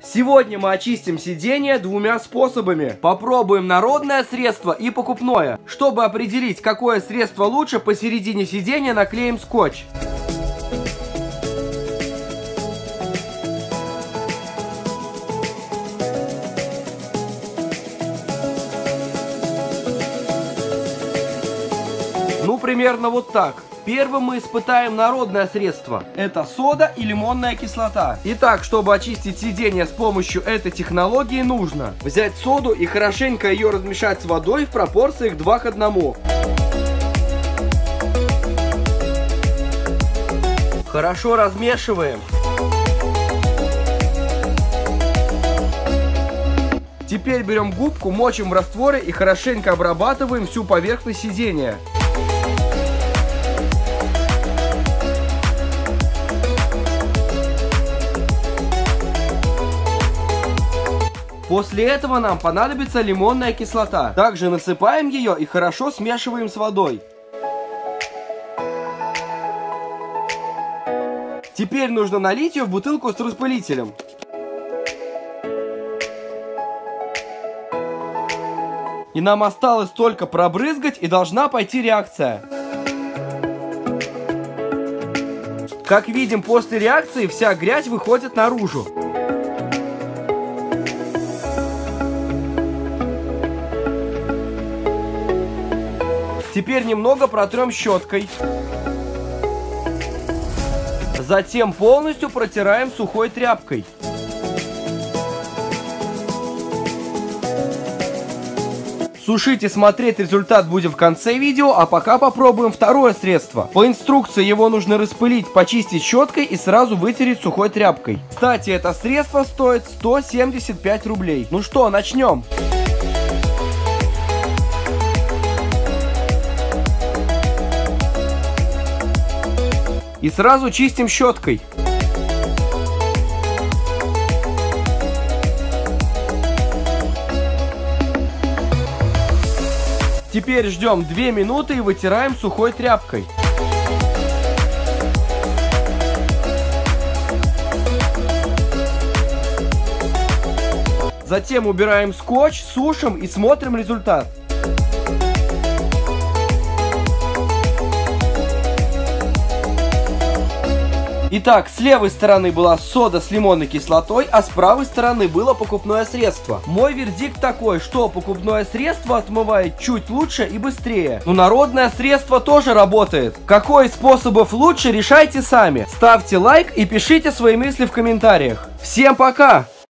Сегодня мы очистим сиденье двумя способами. Попробуем народное средство и покупное. Чтобы определить, какое средство лучше, посередине сиденья наклеим скотч. Ну, примерно вот так. Первым мы испытаем народное средство. Это сода и лимонная кислота. Итак, чтобы очистить сиденье с помощью этой технологии, нужно взять соду и хорошенько ее размешать с водой в пропорциях 2 к 1. Хорошо размешиваем. Теперь берем губку, мочим в растворе и хорошенько обрабатываем всю поверхность сиденья. После этого нам понадобится лимонная кислота. Также насыпаем ее и хорошо смешиваем с водой. Теперь нужно налить ее в бутылку с распылителем. И нам осталось только пробрызгать, и должна пойти реакция. Как видим, после реакции вся грязь выходит наружу. Теперь немного протрем щеткой. Затем полностью протираем сухой тряпкой. Сушить и смотреть результат будем в конце видео, а пока попробуем второе средство. По инструкции его нужно распылить, почистить щеткой и сразу вытереть сухой тряпкой. Кстати, это средство стоит 175 рублей. Ну что, начнем. И сразу чистим щеткой. Теперь ждем 2 минуты и вытираем сухой тряпкой. Затем убираем скотч, сушим и смотрим результат. Итак, с левой стороны была сода с лимонной кислотой, а с правой стороны было покупное средство. Мой вердикт такой, что покупное средство отмывает чуть лучше и быстрее. Но народное средство тоже работает. Какой из способов лучше, решайте сами. Ставьте лайк и пишите свои мысли в комментариях. Всем пока!